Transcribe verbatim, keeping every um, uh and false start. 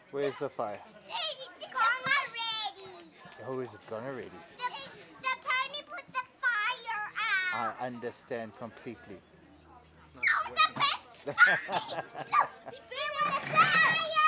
Where's the fire? It's gone already. Oh, is it gone already? The, the pony put the fire out. I understand completely. Oh, the pet! Look, we want the fire!